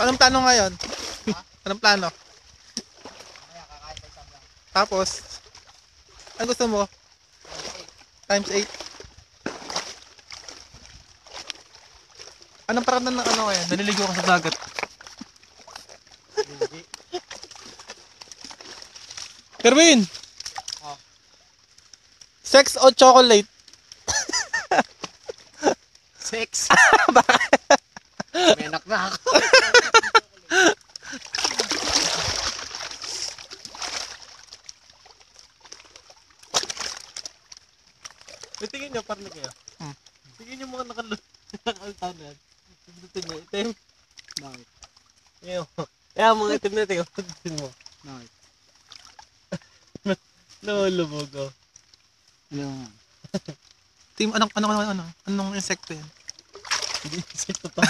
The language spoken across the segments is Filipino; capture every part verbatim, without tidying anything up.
anong plano ngayon? Ha? Anong plano? Kaya kakain sa isang lang. Tapos, ano gusto mo? Times eight. Anong parang ng ano ngayon? Naliligo ka sa dagat. Hindi. Kerwin! Oh. Sex o chocolate? Sex. Bakit? May anak na ako. Tingin nyo, parang kayo. Hmm. Tingin nyo mga nakalutaw na yan. Pindutin nyo, itim. Bakit? Ngayon. Kaya mga itim na tingin, pindutin mo. Bakit? Nahulubog oh. Ano nga? Team, anong, anong, anong, ano? Anong insekto yan? Hindi insekto to.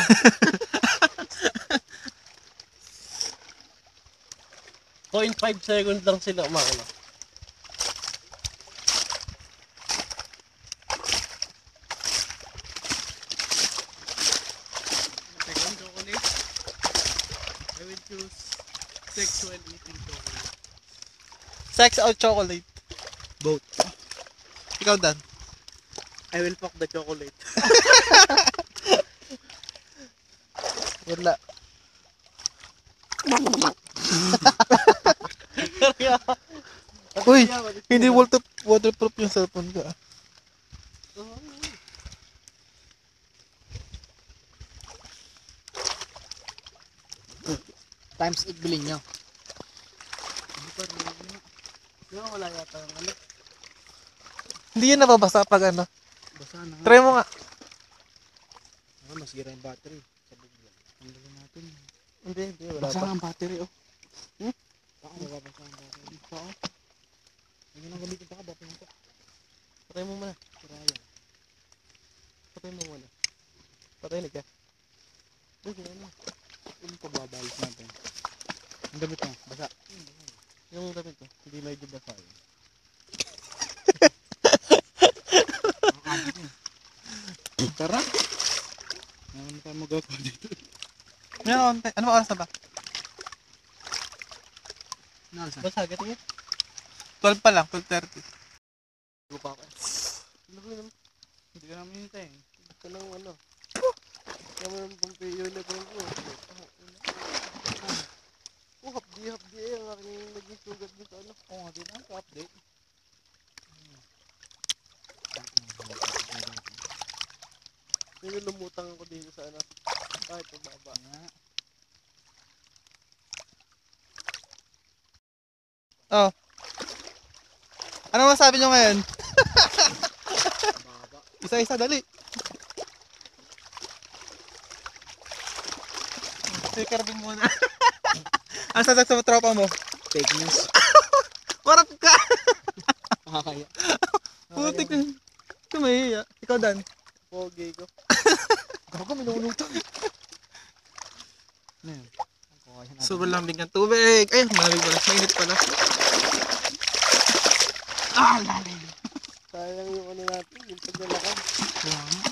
zero point five seconds lang sila umakala. Second chocolate. I will choose sexual eating chocolate. Sex o chocolate? Both. Ikaw, Dan. I will fuck the chocolate. Wala. Uy, hindi water, waterproof yung cellphone ko. ah. Times eight bilhin nyo. Hindi pa rin. Di ba wala yata ang ano? Hindi yan nababasa pag ano. Basa na nga. Try mo nga. Ah, masira yung battery. Sabog lang. Tanggalin natin. Hindi, hindi. Wala Basa pa. nga ang battery oh. Hmm? Baka mababasa ang battery. Baka oh. Hindi nang gamitin pa ka battery nito. Patay mo muna. Sira yan. Patay mo muna. Patay na ka. Uy, sira na. Yung pagbabalis natin. Ang gamit mo, basa. Yung damit ko, hindi medyo basa yun. Tara. Ano tayo magagawa dito? Meron, ano ba oras na ba? Nalsa. Basta, gating yun. twelve pa lang, twelve thirty. Lupa ko. Hindi ka namin hintay. Ito lang ano. Kaya mo ng pampiyo na ko. Oh, hapdi-hapdi eh. Ang aking naging sugat dito. Ano? Oo nga din ang update. Yung lumutang ako dito sa ano. Kahit pababa. Oh. Ano masabi nyo ngayon? Baba. Isa-isa, dali. Sticker din muna. Ano sasag sa tropa mo? Fake news. Warap ka! Makakaya. Putik na. Kumahiya. Ikaw, Dan. Pogi ko. Gago, minunutang. Ano yun? Sobrang lambing ng tubig. Ay, malamig pala. Mainit pala. Ah, lalim. Sayang yung ano natin. Yung paglalakad. Kaya nga.